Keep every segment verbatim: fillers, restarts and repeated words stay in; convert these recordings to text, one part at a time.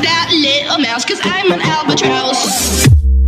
that little mouse, cause I'm an albatross.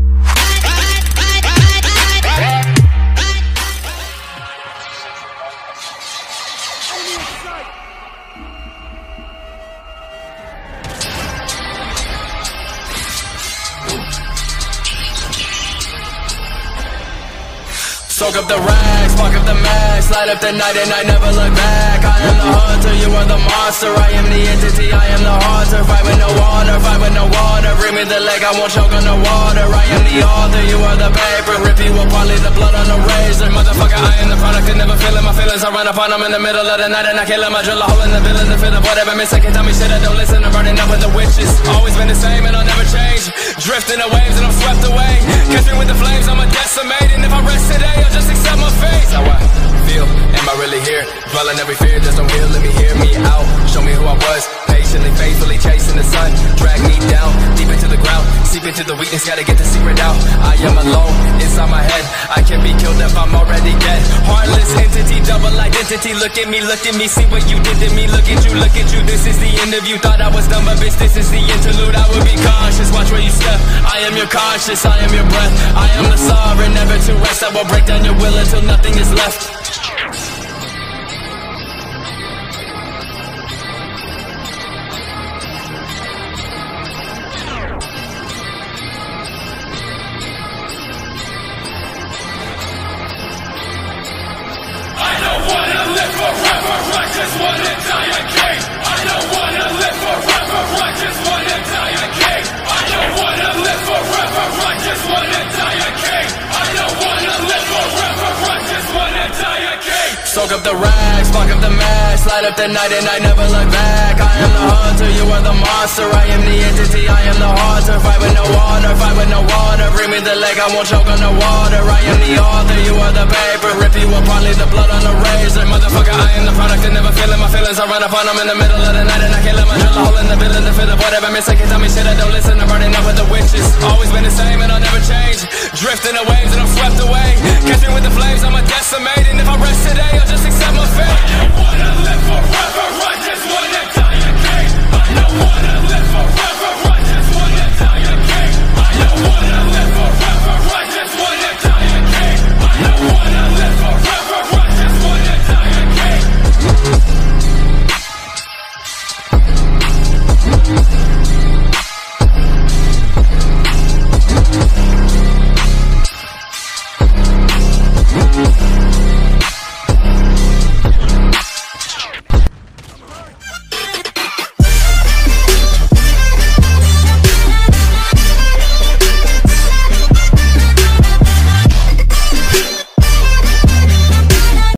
Soak up the rags, fuck up the max, light up the night and I never look back. I am the hunter, you are the monster. I am the entity, I am the haunter. Fight with no water, fight with no water. Bring me the leg, I won't choke on the water. I am the author, you are the paper. Rip you apart, leave the blood on the razor. Motherfucker, I am the product and never feeling my feelings. I run upon them in the middle of the night and I kill them. I drill a hole in the villain to fit up whatever mistake. Tell me shit, I don't listen. I'm burning up with the witches. Always been the same and I'll never change. Drifting the waves and I'm swept away. Catch me with the flames, I'm a decimate. And if I rest today, I'll just accept my fate. How I feel, am I really here? Dwelling every fear, there's no real, let me hear me out. Show me who I was, patiently, faithfully chasing the sun. Drag me down, deep into the ground. Seep into the weakness, gotta get the secret out. I am alone, inside my head. I can be killed if I'm already dead. Heartless entity, double identity. Look at me, look at me, see what you did to me. Look at you, look at you, this is the end of you. Thought I was done, but bitch, this is the interlude. I will be cautious, watch where you step. I am your conscience, I am your breath. I am the sovereign, never to rest. I will break down your will until nothing is left. Soak up the rags, fuck up the mask, light up the night and I never look back. I am the hunter, you are the monster. I am the entity, I am the haunter. Fight with no water, fight with no water. Bring me the leg, I won't choke on the water. I am the author, you are the paper. Rip you apart, leave the blood on the razor. Motherfucker, I am the product and never feeling my feelings. I run upon them in the middle of the night and I kill them. I drill a hole in the villain to fit up whatever mistake. Tell me shit, I don't listen. I'm burning up with the witches. Always been the same and I'll never change. Drifting the waves and I'm swept away. Catch me with the flames, I'm a decimate. And if I rest today, I'll just accept my fate. I don't wanna live forever, I just wanna die again. I don't wanna